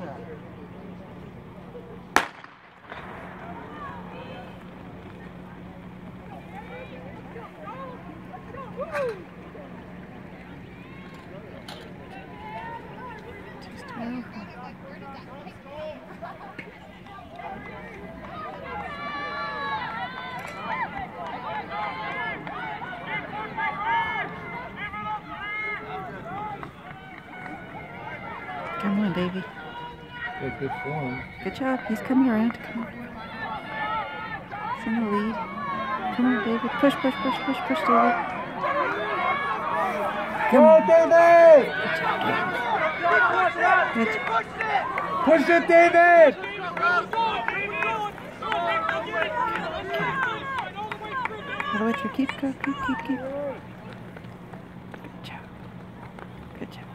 Come on, baby. Good form. Good job. He's coming around. Come on. He's in the lead. Come on, David. Push, push, push, push, push, David. Come on, David! Good job. Push it, David! All the way through. Keep, go, keep. Good job. Good job.